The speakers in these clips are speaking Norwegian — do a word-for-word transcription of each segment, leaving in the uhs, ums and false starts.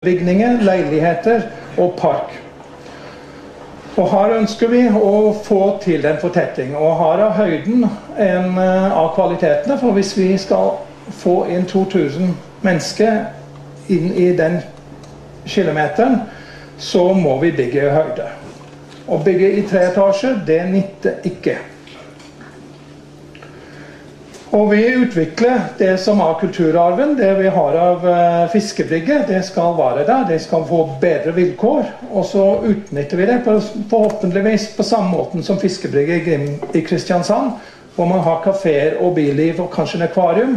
bygninger, leiligheter og park. Og her ønsker vi å få til den fortetting, og her er høyden en av kvalitetene, for hvis vi skal få inn to tusen mennesker inn i den kilometeren, så må vi bygge i høyde. Å bygge i tre etasjer, det nytter ikke. Og vi utvikler det som er kulturarven, det vi har av fiskebrygge, det skal være der, det skal få bedre vilkår, og så utnytter vi det på, forhåpentligvis på samme måten som fiskebrygge i, i Kristiansand, hvor man har kaféer og billiv og kanskje en akvarium.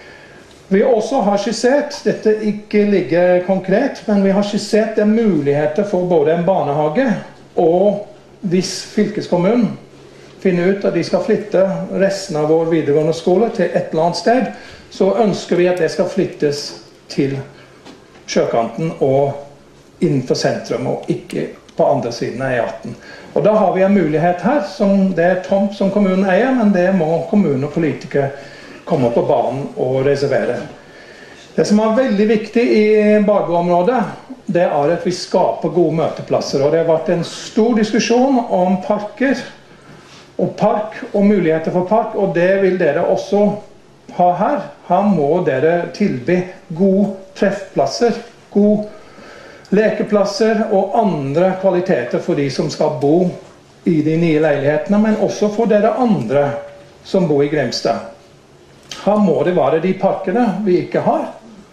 Vi også har skissert, dette ikke ligger konkret, men vi har skissert en muligheter for både en barnehage og hvis fylkeskommunen finner ut at de skal flytte resten av vår videregående skole til et eller annet sted, så ønsker vi at det skal flyttes til sjøkanten og innenfor sentrum, og ikke på andre siden av E atten. Og da har vi en mulighet her, som det er tomt som kommunen eier, men det må kommunen og politikere komme på banen og reservere. Det som er veldig viktig i Bardu-området, det er at vi skaper gode møteplasser, og det har vært en stor diskusjon om parker, og park, og muligheter for park, og det vil dere også ha her. Her må dere tilby gode treffplasser, gode lekeplasser og andre kvaliteter for de som skal bo i de nye leilighetene, men også for dere andre som bor i Grimstad. Her må det være de parkene vi ikke har.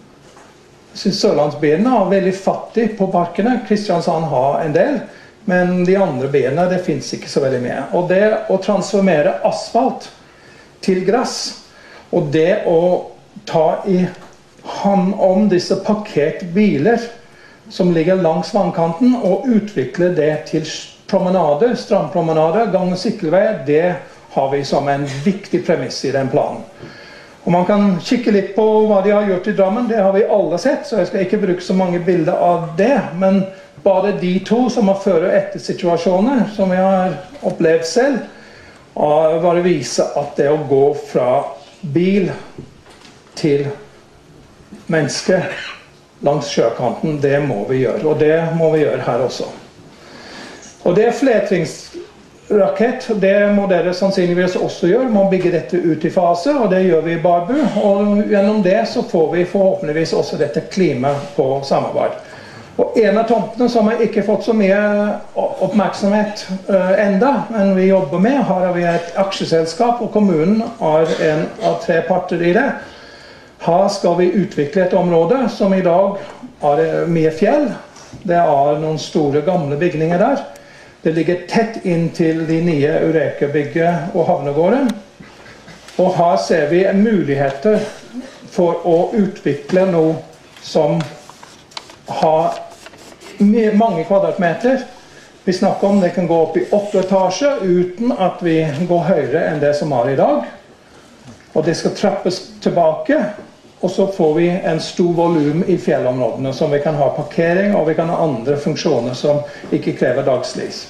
Jeg synes Sørlandsbyene er veldig fattig på parkene. Kristiansand har en del. Men de andre byene, det finnes ikke så veldig mye. Og det å transformere asfalt til gress, og det å ta i hånd om disse parkerte biler som ligger langs vannkanten, og utvikle det til promenader, strandpromenader, gang- og sykkelvei, det har vi som en viktig premiss i den planen. Og man kan kikke litt på hva de har gjort i Drammen, det har vi alle sett, så jeg skal ikke bruke så mange bilder av det, men bare de to som har før- og etter situasjoner, som vi har opplevd selv, bare viser at det å gå fra bil til menneske langs sjøkanten, det må vi gjøre, og det må vi gjøre her også. Og det er flertringsrakett, det må dere sannsynligvis også gjøre, man bygger dette ut i fase, og det gjør vi i Bardu, og gjennom det så får vi forhåpentligvis også dette klimaet på samarbeid. Og en av tomtene som har ikke fått så mye oppmerksomhet uh, enda, men vi jobber med, her har vi et aksjeselskap, og kommunen er en av tre parter i det. Her skal vi utvikle et område som i dag er mye fjell. Det er noen store gamle bygninger der. Det ligger tett inn til de nye Eureka-bygget og havnegården. Og her ser vi muligheter for å utvikle noe som har mange kvadratmeter. Vi snakker om det kan gå opp i åtte etasjer uten at vi går høyere enn det som er i dag. Og det skal trappes tilbake, og så får vi en stor volum i fjellområdene som vi kan ha parkering, og vi kan ha andre funksjoner som ikke krever dagslys.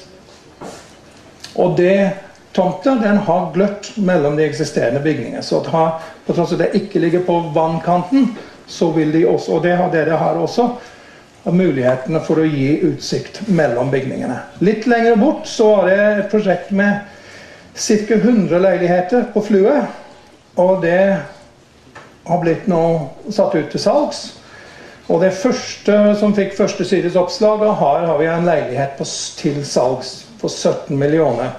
Og det tomten, den har gløtt mellom de eksisterende bygningene, så at her, på tross av det ikke ligger på vannkanten, så vil de også, og det har dere her også, av mulighetene for å gi utsikt mellom bygningene. Litt lenger bort så er det et prosjekt med ca. hundre leiligheter på Flue, og det har blitt nå satt ut til salgs. Og det første som fikk første sides oppslag, her har vi en leilighet på, til salgs for sytten millioner.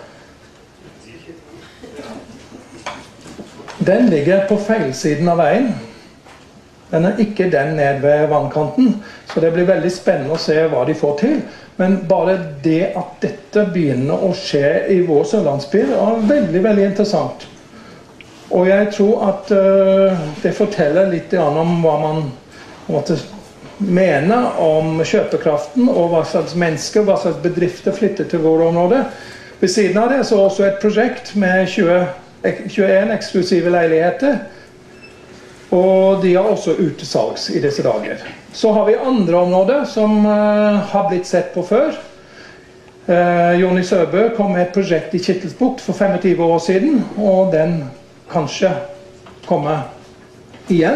Den ligger på feilsiden av veien. Den er ikke den ned ved vannkanten, så det blir veldig spennende å se hva de får til. Men bare det at dette begynner å skje i vår sørlandsby er veldig, veldig interessant. Og jeg tror at uh, det forteller litt om hva man måtte mene om kjøpekraften, og hva slags mennesker, hva slags bedrifter flytter til våre områder. Ved siden av det så er også et prosjekt med tjue, tjueen eksklusive leiligheter, og de er også utesalgs i disse dager. Så har vi andre områder som uh, har blitt sett på før. Uh, Jonny Søbø kom med et prosjekt i Kittelsbukt for tjuefem år siden, og den kanskje kommer igjen.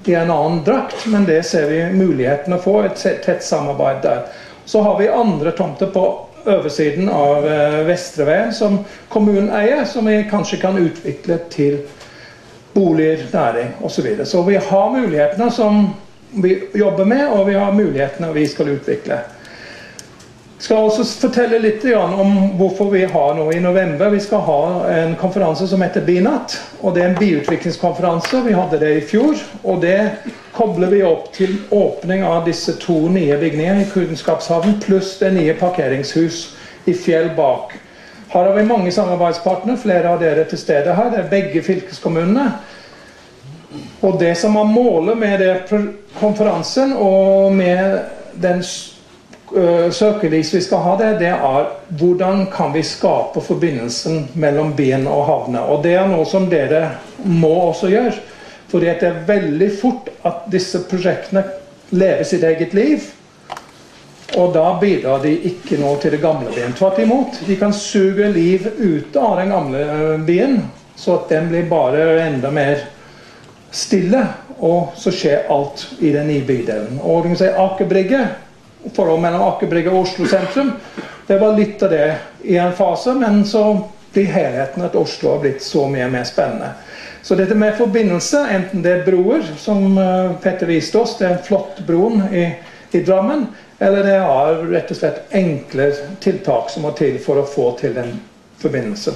i en annen drakt, men det ser vi muligheten å få et tett samarbeid der. Så har vi andre tomter på øversiden av Vestreveien som kommunen eier, som vi kanskje kan utvikle til boliger, næring og så videre. Så vi har mulighetene som vi jobber med, og vi har mulighetene vi skal utvikle. Jeg skal også fortelle litt om hvorfor vi har nå i november. Vi skal ha en konferanse som heter BINAT, og det er en byutviklingskonferanse. Vi hadde det i fjor, og det kobler vi opp til åpning av disse to nye bygninger i Kunnskapshavn, pluss det nye parkeringshus i fjell bak. Her har vi mange samarbeidspartnere, flere av dere til stede her, det er begge fylkeskommunene. Og det som er målet med det konferansen og med den Uh, søkelys vi skal ha det, det er hvordan kan vi skape forbindelsen mellom byen og havne. Og det er noe som dere må også gjøre, fordi det er veldig fort at disse prosjektene lever sitt eget liv, og da bidrar de ikke noe til det gamle byen. Tvert imot, de kan suge liv ut av den gamle byen, så at den blir bare enda mer stille, og så skjer alt i den nye bydelen. Og du kan si Aker Brygge, forhold mellom Aker Brygge og Oslo sentrum, det var litt av det i en fase, men så blir helheten at Oslo har blitt så mye mer spennende. Så dette med forbindelse, enten det er broer, som Petter viste oss, det er en flott broen i, i Drammen, eller det er rett og slett enkle tiltak som må til for å få til den forbindelsen.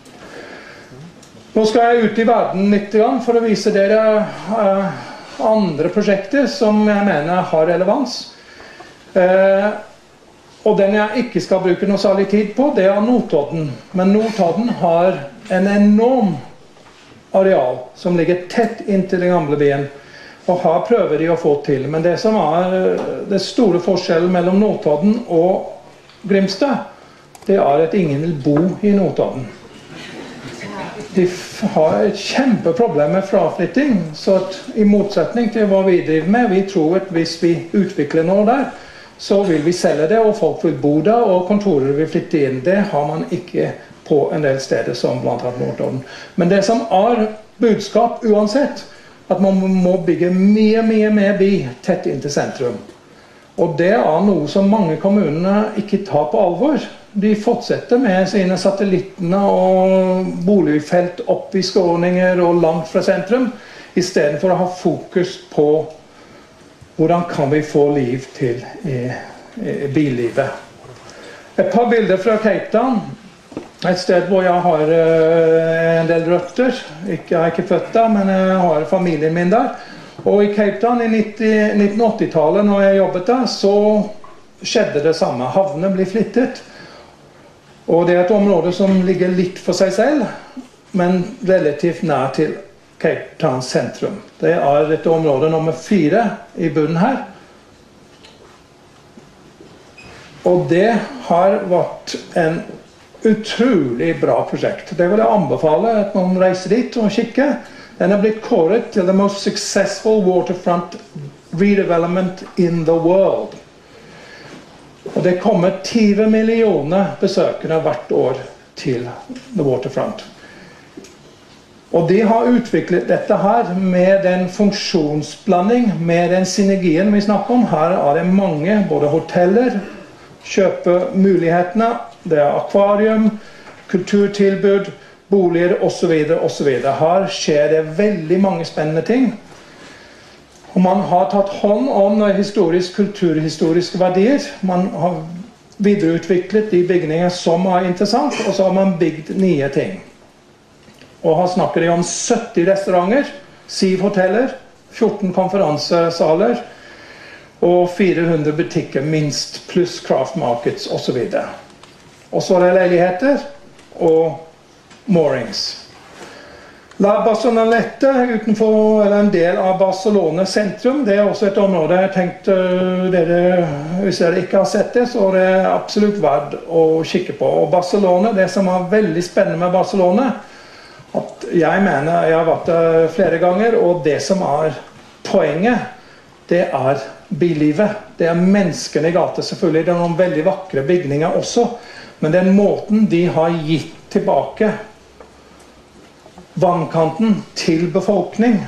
Nå skal jeg ut i verden litt for å vise dere uh, andre prosjekter som jeg mener har relevans. Uh, og den jeg ikke skal bruke noe særlig tid på, det er Notodden. Men Notodden har en enorm areal som ligger tett inntil den gamle byen. Og her prøver de å få til. Men det som er det store forskjellen mellom Notodden og Grimstad, det er at ingen vil bo i Notodden. De har et kjempeproblem med fraflytting, så at i motsetning til hva vi driver med, vi tror at hvis vi utvikler noe der, så vil vi selge det, og folk vil bo der, og kontorer vil flytte inn. Det har man ikke på en del steder som blant annet Notodden. Men det som er budskap uansett, at man må bygge mye, mye mer by tett inn til sentrum. Og det er noe som mange kommuner ikke tar på alvor. De fortsetter med sine satellittene og boligfelt opp i skåninger og langt fra sentrum, i stedet for å ha fokus på hvordan kan vi få liv til i, i billivet. Et par bilder fra Cape Town, et sted hvor jeg har uh, en del røtter. Ikke, jeg er ikke født der, men jeg har familien min der. Og i Cape Town i nitten åtti-tallet, når jeg jobbet der, så skjedde det samme. Havnene ble flyttet. Og det er et område som ligger litt for seg selv, men relativt nær til Cape Town sentrum. Det er dette området nummer fire i bunnen her. Og det har vært en utrolig bra prosjekt. Det vil jeg anbefale at man reiser dit og kikker. Den har blitt kåret til the most successful waterfront redevelopment in the world. Og det kommer ti millioner besøkende hvert år til the waterfront. Og de har utviklet dette her med den funksjonsblanding, med den synergien vi snakker om. Her er det mange, både hoteller, kjøpemulighetene, det er akvarium, kulturtilbud, boliger og så videre og så videre. Her skjer det veldig mange spennende ting. Og man har tatt hånd om historisk, kulturhistoriske verdier. Man har videreutviklet de bygninger som er interessant, og så har man bygd nye ting. Og her snakker de om sytti restauranter, syv hoteller, fjorten konferansesaler og fire hundre butikker minst, pluss craft markets og så videre. Og så er det leiligheter og moorings. La Barceloneta utenfor, eller en del av Barcelona sentrum, det er også et område jeg tenkte dere, hvis dere ikke har sett det, så er det absolutt verdt å kikke på. Og Barcelona, det som er veldig spennende med Barcelona, at jeg mener, jeg har vært der flere ganger, og det som er poenget, det er bylivet. Det er menneskene i gata, selvfølgelig. Det er noen veldig vakre bygninger også, men den måten de har gitt tilbake vannkanten til befolkning,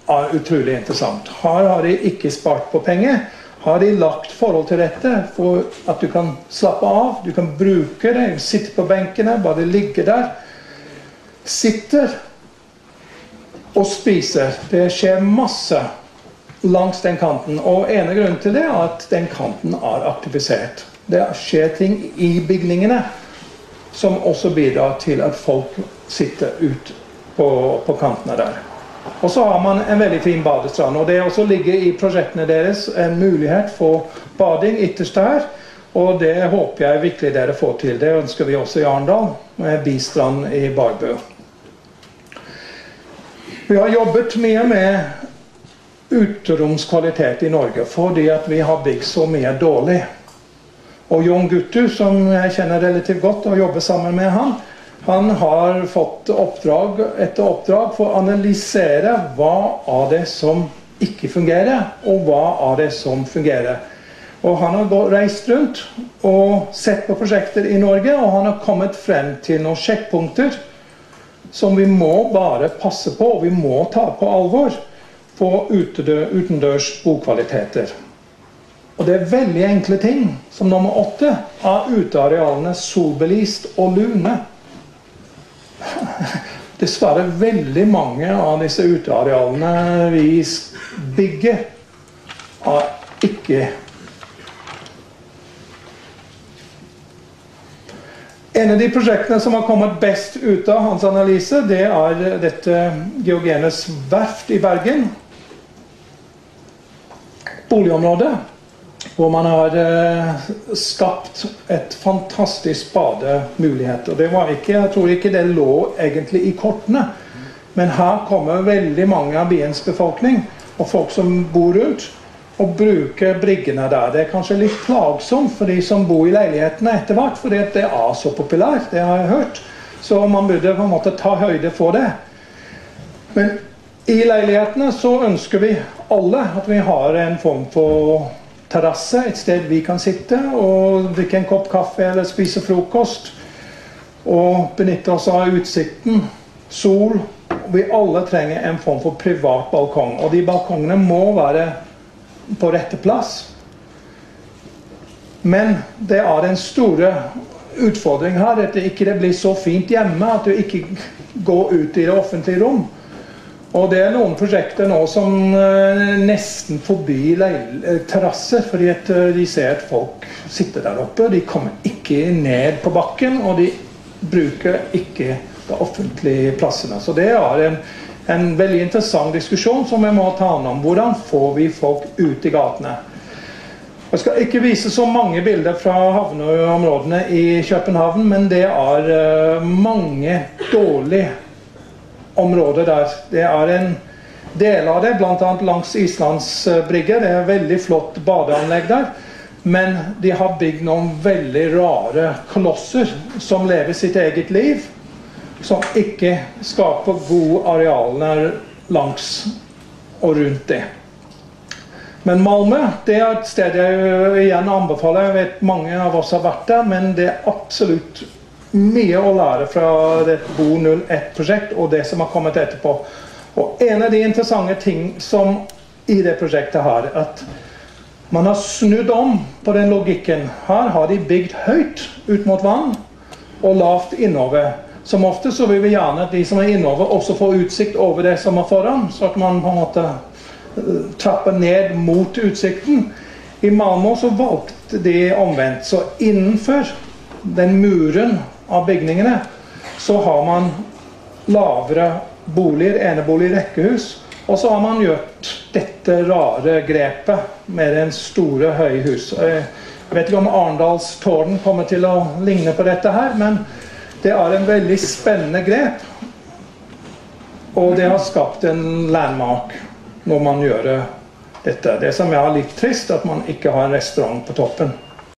er utrolig interessant. Her har de ikke spart på penger. Har de lagt forhold til dette for at du kan slappe av, du kan bruke det, sitte på benkene, bare ligge der. Sitter og spiser. Det skjer masse langs den kanten, og ene grunn til det er at den kanten er aktivisert. Det skjer ting i bygningene som også bidrar til at folk sitter ut på, på kantene der. Og så har man en veldig fin badestrand, og det også ligger i prosjektene deres en mulighet for bading ytterst her, og det håper jeg virkelig dere får til. Det ønsker vi også i Arendal, med Bistrand i Barbu. Vi har jobbet mye med uteromskvalitet i Norge, fordi at vi har bygd så mye dårlig. Og Jon Guttu, som jeg kjenner relativt godt og jobber sammen med han, han har fått oppdrag etter oppdrag for å analysere hva er det som ikke fungerer, og hva er det som fungerer. Og han har gått, reist rundt og sett på prosjekter i Norge, og han har kommet frem til noen sjekkpunkter som vi må bare passe på, og vi må ta på alvor for utendørs bokvaliteter. Og det er veldig enkle ting, som nummer åtte, er utearealene solbelyst og lune. Dessverre veldig mange av disse utearealene vi bygger er ikke. En av de prosjektene som har kommet best ut av hans analyse, det er dette Georgenes verft i Bergen. Boligområdet, hvor man har eh, skapt et fantastisk bademulighet. Og det var ikke, jeg tror ikke det lå egentlig i kortene. Men her kommer veldig mange av byens befolkning, og folk som bor rundt, og bruker bryggene der. Det er kanskje litt plagsomt for de som bor i leilighetene etter hvert, fordi det er så populært, det har jeg hørt. Så man burde på en måte ta høyde for det. Men i leilighetene så ønsker vi alle at vi har en form for terrasse, et sted vi kan sitte og drikke en kopp kaffe eller spise frokost og benytte oss av utsikten, sol. Vi alle trenger en form for privat balkong, og de balkongene må være på rette plass. Men det er den store utfordringen her, at det ikke blir så fint hjemme, at du ikke går ut i det offentlige rom. Og det er noen prosjekter nå som uh, nesten forbyr terrasser, fordi at, uh, de ser at folk sitter der oppe, de kommer ikke ned på bakken, og de bruker ikke de offentlige plassene. Så det er en, en veldig interessant diskusjon som vi må ta om. Hvordan får vi folk ut i gatene? Jeg skal ikke vise så mange bilder fra havneområdene i København, men det er uh, mange dårlige områder der. Det er en del av det, blant annet langs Islands brygge. Det er veldig flott badeanlegg der, men de har bygd noen veldig rare kolosser som lever sitt eget liv, som ikke skaper gode arealer langs og rundt det. Men Malmö, det er et sted jeg igjen anbefaler. Jeg vet mange av oss har vært der, men det er absolutt mye å lære fra det Bo null ett-prosjekt og det som har kommet etterpå. Og en av de interessante ting som i det prosjektet her, at man har snudd om på den logikken. Her har de bygd høyt ut mot vann og lavt innover. Som ofte så vil vi gjerne at de som er innover også får utsikt over det som er foran, så at man på en måte trapper ned mot utsikten. I Malmö så valgte de omvendt, så innenfor den muren av bygningene så har man lavere boliger, enebolig rekkehus, og så har man gjort dette rare grepet med den store høyhus. Jeg vet ikke om Arendals tårn kommer til å ligne på dette her, men det er en veldig spennende grep, og det har skapt en landmark når man gjør dette. Det som er litt trist, at man ikke har en restaurant på toppen.